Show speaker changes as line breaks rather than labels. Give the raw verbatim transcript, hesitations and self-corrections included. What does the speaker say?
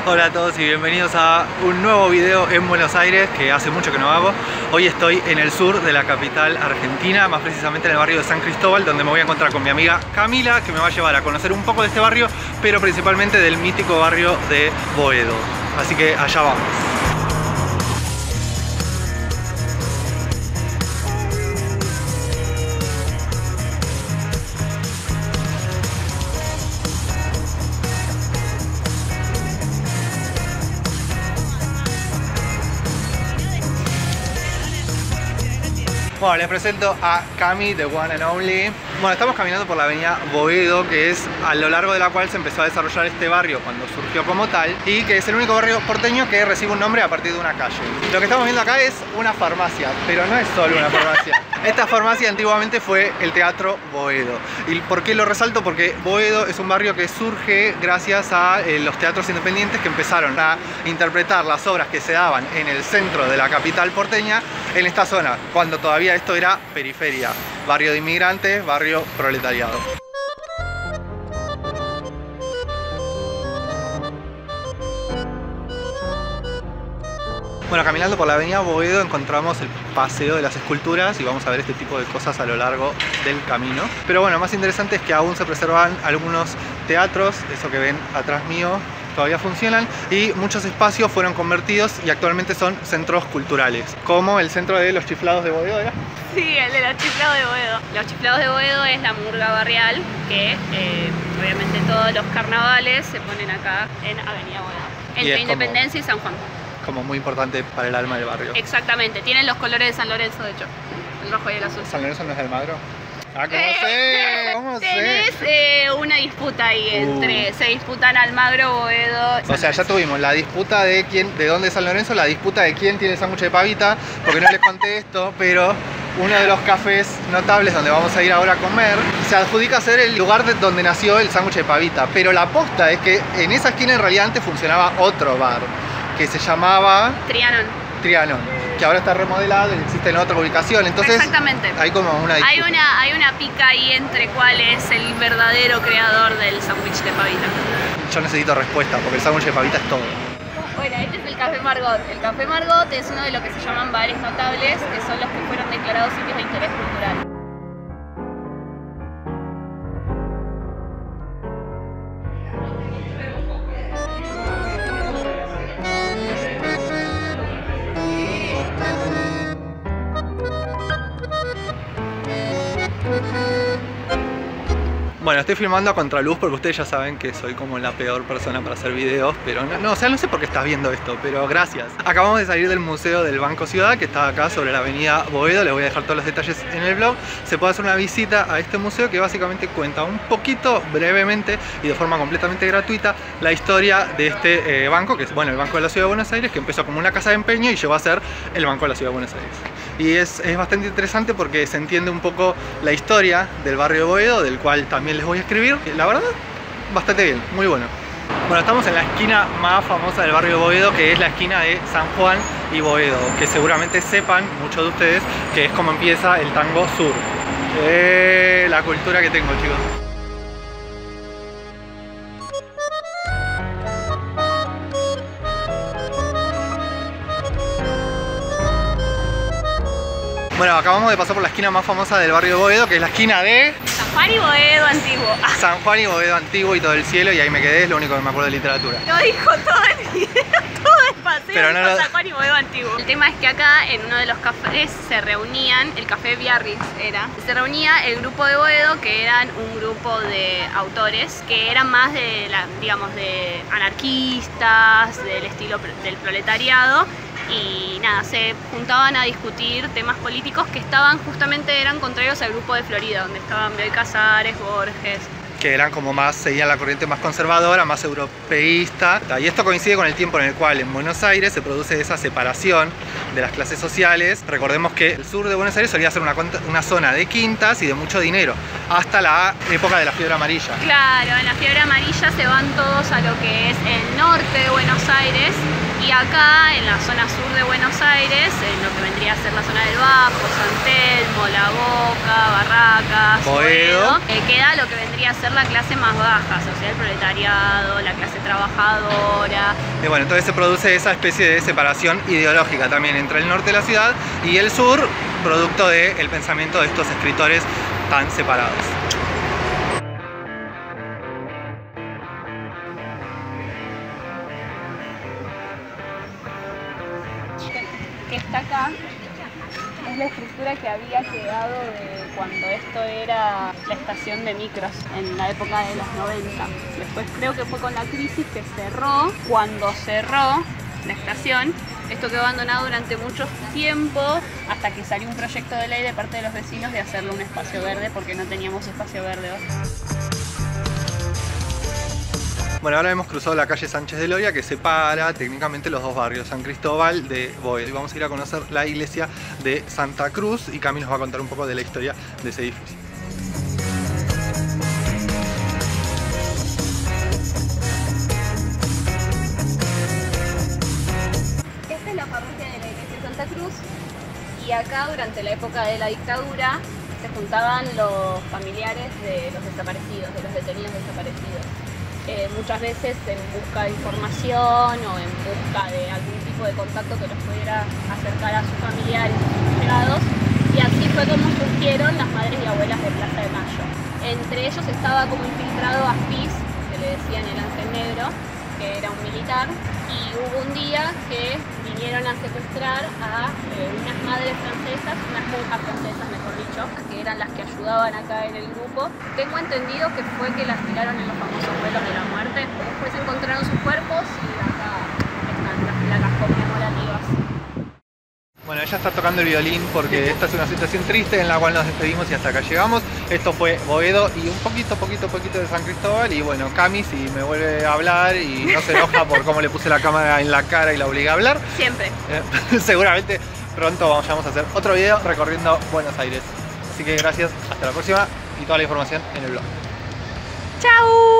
Hola a todos y bienvenidos a un nuevo video en Buenos Aires que hace mucho que no hago. Hoy estoy en el sur de la capital argentina, más precisamente en el barrio de San Cristóbal, donde me voy a encontrar con mi amiga Camila, que me va a llevar a conocer un poco de este barrio, pero principalmente del mítico barrio de Boedo. Así que allá vamos. Bueno, les presento a Cami, the one and only. Bueno, estamos caminando por la avenida Boedo, que es a lo largo de la cual se empezó a desarrollar este barrio cuando surgió como tal, y que es el único barrio porteño que recibe un nombre a partir de una calle. Lo que estamos viendo acá es una farmacia, pero no es solo una farmacia. Esta farmacia antiguamente fue el Teatro Boedo. ¿Y por qué lo resalto? Porque Boedo es un barrio que surge gracias a eh, los teatros independientes que empezaron a interpretar las obras que se daban en el centro de la capital porteña en esta zona, cuando todavía esto era periferia, barrio de inmigrantes, barrio proletariado. Bueno, caminando por la avenida Boedo encontramos el Paseo de las Esculturas y vamos a ver este tipo de cosas a lo largo del camino. Pero bueno, más interesante es que aún se preservan algunos teatros, eso que ven atrás mío, todavía funcionan, y muchos espacios fueron convertidos y actualmente son centros culturales, como el centro de los chiflados de Boedo, ¿era?
Sí, el de los chiflados de Boedo. Los chiflados de Boedo es la murga barrial que eh, obviamente todos los carnavales se ponen acá en Avenida Boedo, entre Independencia y San Juan.
Como muy importante para el alma del barrio.
Exactamente, tienen los colores de San Lorenzo, de hecho, el rojo y el azul.
¿San Lorenzo no es de Almagro? Ah, ¿cómo eh, sé? ¿Cómo
Tenés
sé?
Eh, una disputa ahí entre, uh. se disputan Almagro, Boedo.
O sea, ya tuvimos la disputa de quién, de dónde es San Lorenzo, la disputa de quién tiene el sándwich de pavita, porque no les conté esto, pero uno de los cafés notables donde vamos a ir ahora a comer se adjudica a ser el lugar de donde nació el sándwich de pavita, pero la posta es que en esa esquina en realidad antes funcionaba otro bar que se llamaba
Trianon.
Trianon, que ahora está remodelado y existe en otra ubicación. Entonces,
exactamente.
Hay como una disputa.
Hay una, hay una pica ahí entre cuál es el verdadero creador del sándwich de pavita.
Yo necesito respuesta, porque el sándwich de pavita es todo.
Bueno, este es el Café Margot. El Café Margot es uno de lo que se llaman bares notables, que son los que fueron declarados sitios de interés cultural.
Bueno, estoy filmando a contraluz porque ustedes ya saben que soy como la peor persona para hacer videos, pero no, no, o sea, no sé por qué estás viendo esto, pero gracias. Acabamos de salir del Museo del Banco Ciudad, que está acá sobre la avenida Boedo, les voy a dejar todos los detalles en el blog. Se puede hacer una visita a este museo que básicamente cuenta un poquito, brevemente y de forma completamente gratuita, la historia de este eh, banco, que es, bueno, el Banco de la Ciudad de Buenos Aires, que empezó como una casa de empeño y llegó a ser el Banco de la Ciudad de Buenos Aires. Y es, es bastante interesante porque se entiende un poco la historia del barrio de Boedo, del cual también les voy a escribir. La verdad, bastante bien, muy bueno. Bueno, estamos en la esquina más famosa del barrio de Boedo, que es la esquina de San Juan y Boedo, que seguramente sepan, muchos de ustedes, que es como empieza el tango sur. Eh, la cultura que tengo, chicos. Bueno, acabamos de pasar por la esquina más famosa del barrio de Boedo, que es la esquina de
San Juan y Boedo Antiguo.
San Juan y Boedo Antiguo y todo el cielo, y ahí me quedé, es lo único que me acuerdo de literatura.
Lo dijo todo el video, todo el paseo,
pero no lo...
San Juan y Boedo Antiguo. El tema es que acá, en uno de los cafés, se reunían, el Café Biarritz era, se reunía el grupo de Boedo, que eran un grupo de autores, que eran más de, la, digamos, de anarquistas, del estilo del proletariado, y nada, se juntaban a discutir temas políticos que estaban justamente, eran contrarios al grupo de Florida, donde estaban Bioy Casares, Borges.
Que eran como más, seguían la corriente más conservadora, más europeísta. Y esto coincide con el tiempo en el cual en Buenos Aires se produce esa separación de las clases sociales. Recordemos que el sur de Buenos Aires solía ser una, una zona de quintas y de mucho dinero, hasta la época de la fiebre amarilla.
Claro, en la fiebre amarilla se van todos a lo que es el norte de Buenos Aires, Y acá, en la zona sur de Buenos Aires, en lo que vendría a ser la zona del Bajo, San Telmo, La Boca, Barracas,
Boedo,
eh, queda lo que vendría a ser la clase más baja, o sea, el proletariado, la clase trabajadora.
Y bueno, entonces se produce esa especie de separación ideológica también entre el norte de la ciudad y el sur, producto del pensamiento de estos escritores tan separados.
Que está acá es la estructura que había quedado de cuando esto era la estación de micros en la época de los noventa. Después creo que fue con la crisis que cerró. Cuando cerró la estación, esto quedó abandonado durante mucho tiempo hasta que salió un proyecto de ley de parte de los vecinos de hacerlo un espacio verde porque no teníamos espacio verde hoy.
Bueno, ahora hemos cruzado la calle Sánchez de Loria que separa técnicamente los dos barrios, San Cristóbal de Boedo. Y vamos a ir a conocer la iglesia de Santa Cruz y Cami nos va a contar un poco de la historia de ese edificio.
Esta es la parroquia de la iglesia de Santa Cruz y acá durante la época de la dictadura se juntaban los familiares de los desaparecidos, de los detenidos desaparecidos. Eh, muchas veces en busca de información o en busca de algún tipo de contacto que los pudiera acercar a sus familiares, a sus allegados, y así fue como surgieron las madres y abuelas de Plaza de Mayo. Entre ellos estaba como infiltrado Aspiz, que le decían el Ángel Negro, que era un militar, y hubo un día que vinieron a secuestrar a eh, unas madres francesas, unas monjas francesas mejor dicho, que eran las que ayudaban acá en el grupo. Tengo entendido que fue que las tiraron en los famosos vuelos de la muerte. Después encontraron sus cuerpos y acá están las placas conmemorativas.
Bueno, ella está tocando el violín porque esta es una situación triste en la cual nos despedimos y hasta acá llegamos. Esto fue Boedo y un poquito, poquito, poquito de San Cristóbal. Y bueno, Cami, si me vuelve a hablar y no se enoja por cómo le puse la cámara en la cara y la obligué a hablar.
Siempre.
Eh, seguramente pronto vamos a hacer otro video recorriendo Buenos Aires. Así que gracias, hasta la próxima y toda la información en el blog.
¡Chao!